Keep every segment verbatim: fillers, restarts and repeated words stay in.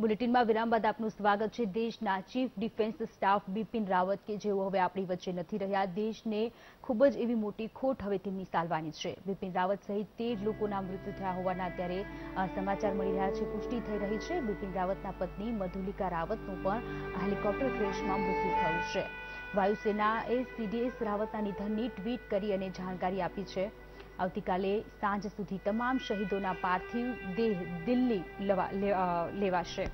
બુલેટિનમાં વિરામ બાદ આપનું સ્વાગત છે। દેશના chief defence staff Bipin Rawat કે જેઓ હવે આપણી વચ્ચે નથી રહ્યા, દેશને ખૂબ જ એવી મોટી ખોટ હવે તેમની સાલવાની છે। બિપિન રાવત સહિત તેર લોકોના મૃત્યુ થયા હોવાના અત્યારે સમાચાર મળી રહ્યા છે, પુષ્ટિ થઈ રહી છે। બિપિન રાવતના પત્ની મધુલિકા રાવતનું પણ હેલિકોપ્ટર ક્રેશમાં મૃત્યુ થયું છે। વાયુસેનાએ સીડીએસ રાવતના નિધનની ટ્વીટ કરી અને જાણકારી આપી છે। આવતીકાલે સાંજ સુધી તમામ શહીદોના પાર્થિવ દેહ દિલ્હી લેવાશે।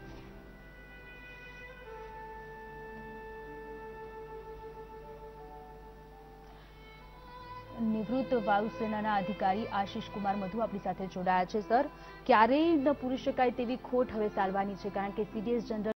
નિવૃત્ત વાયુસેનાના અધિકારી આશિષ કુમાર મધુ આપણી સાથે જોડાયા છે। સર, ક્યારેય ન પૂરી શકાય તેવી ખોટ હવે સાલવાની છે, કારણ કે સીડીએસ જનરલ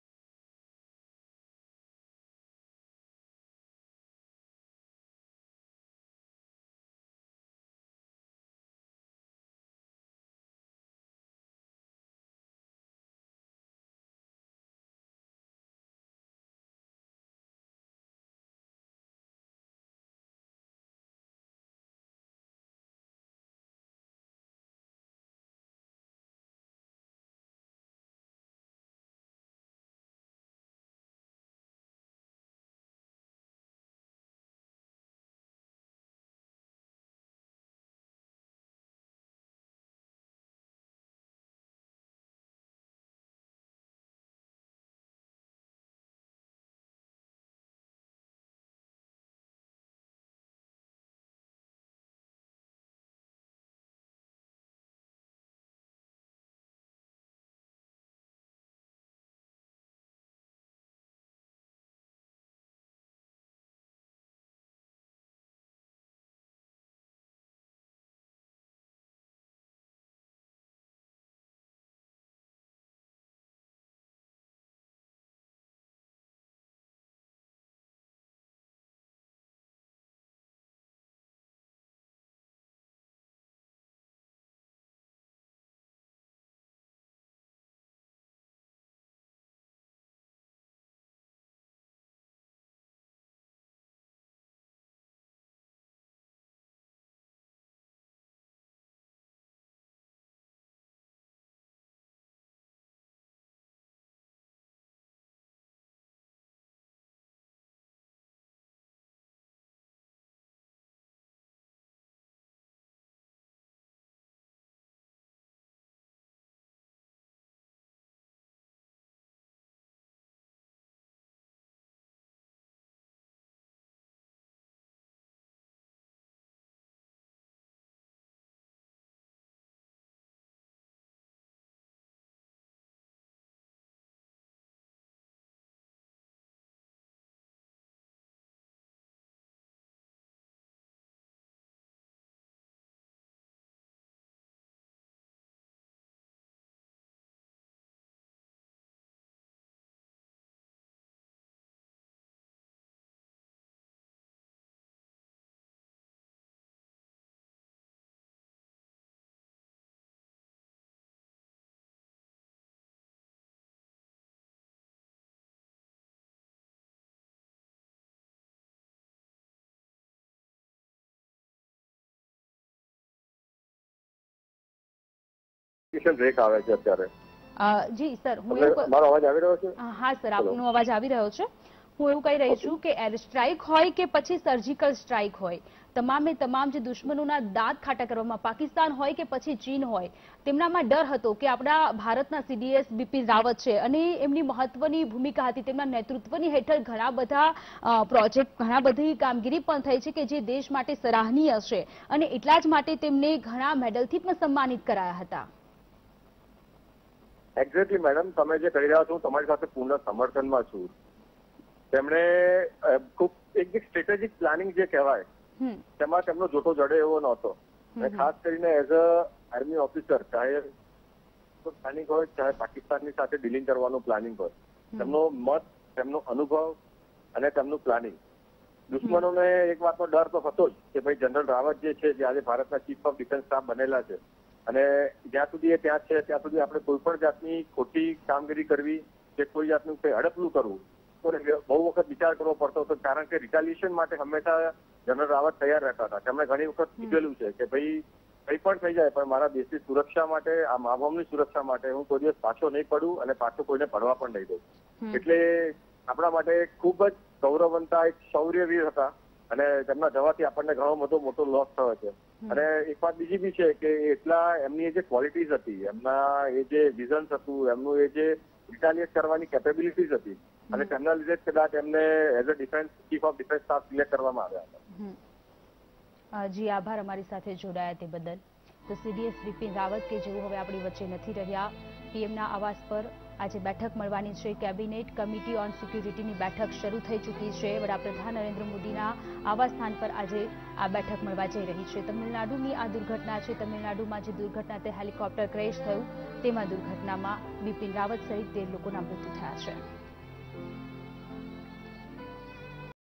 બ્રેક આવે છે અત્યારે। જી સર, હું મારો અવાજ આવી રહ્યો છે? હા સર, આપનો અવાજ આવી રહ્યો છે। હું એવું કહી રહી છું કે એર સ્ટ્રાઇક હોય કે પછી સર્જિકલ સ્ટ્રાઇક હોય, તમામે તમામ જે દુશ્મનોના દાંત ખાટા કરવામાં, પાકિસ્તાન હોય કે પછી ચીન હોય, તેમનામાં ડર હતો કે આપણા ભારતના સીડીએસ બિપિન રાવત છે અને એમની મહત્વની ભૂમિકા હતી। તેમના નેતૃત્વની હેઠળ ઘણા બધા પ્રોજેક્ટ, ઘણા બધી કામગીરી પણ થઈ છે કે જે દેશ માટે સરાહનીય છે અને એટલા જ માટે તેમને ઘણા મેડલથી પણ સન્માનિત કરાયા હતા। એક્ઝેક્ટલી મેડમ, તમે જે કહી રહ્યા છો તમારી સાથે પૂર્ણ સમર્થનમાં છું। તેમણે ખૂબ એક સ્ટ્રેટેજિક પ્લાનિંગ જે કહેવાય તેમાં તેમનો જોટો જડે એવો નહોતો। ખાસ કરીને એઝ અ આર્મી ઓફિસર, ચાહે પ્લાનિંગ હોય ચાહે પાકિસ્તાનની સાથે ડીલિંગ કરવાનું પ્લાનિંગ હોય, તેમનો મત, તેમનો અનુભવ અને તેમનું પ્લાનિંગ, દુશ્મનોને એક વાતનો ડર તો હતો જ કે ભાઈ જનરલ રાવત જે છે, જે આજે ભારતના ચીફ ઓફ ડિફેન્સ સ્ટાફ બનેલા છે, અને જ્યાં સુધી એ ત્યાં છે ત્યાં સુધી આપણે કોઈ પણ જાતની ખોટી કામગીરી કરવી કે કોઈ જાતનું કંઈ હડપલું કરવું તો બહુ વખત વિચાર કરવો પડતો હતો, કારણ કે રિટાલિએશન માટે હંમેશા જનરલ રાવત તૈયાર રહેતા હતા। તેમણે ઘણી વખત કીધેલું છે કે ભાઈ કંઈ પણ થઈ જાય પણ મારા દેશની સુરક્ષા માટે, આ મા બાપની સુરક્ષા માટે હું કોઈ દિવસ પાછો નહીં પડું અને પાછો કોઈને પડવા પણ નહીં દઉં. એટલે આપણા માટે ખૂબ જ ગૌરવવંતા એક શૌર્યવીર હતા અને તેમના જવાથી આપણને ઘણો બધો મોટો લોસ થયો છે. અને એક વાત બીજી બી છે કે એટલા એમની જે ક્વોલિટીઝ હતી, એમના એ જે વિઝન્સ હતું, એમનું એ જે રિટાલિએટ કરવાની કેપેબિલિટીઝ હતી અને તેમના લીધે જ કદાચ એમને as a defence chief of defence staff select કરવામાં આવ્યા હતા. જી આભાર અમારી સાથે જોડાયા તે બદલ. તો સીડીએસ બિપિન રાવત કે જેઓ હવે આપણી વચ્ચે નથી રહ્યા, પીએમના આવાસ પર આજે બેઠક મળવાની છે. કેબિનેટ કમિટી ઓન સિક્યુરિટીની બેઠક શરૂ થઈ ચૂકી છે. વડાપ્રધાન નરેન્દ્ર મોદીના આવાસ સ્થાન પર આજે આ બેઠક મળવા જઈ રહી છે. તમિલનાડુની આ દુર્ઘટના છે. તમિલનાડુમાં જે દુર્ઘટના તે હેલિકોપ્ટર ક્રેશ થયું તેમાં દુર્ઘટનામાં બિપિન રાવત સહિત તેર લોકોના મૃત્યુ થયા છે.